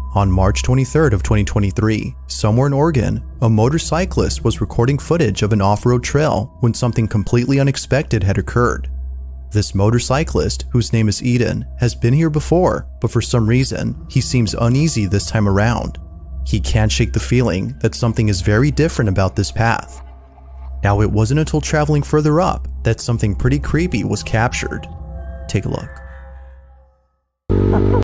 On March 23rd of 2023, somewhere in Oregon, a motorcyclist was recording footage of an off-road trail when something completely unexpected had occurred. This motorcyclist, whose name is Eden, has been here before, but for some reason, he seems uneasy this time around. He can't shake the feeling that something is very different about this path. Now, it wasn't until traveling further up that something pretty creepy was captured. Take a look.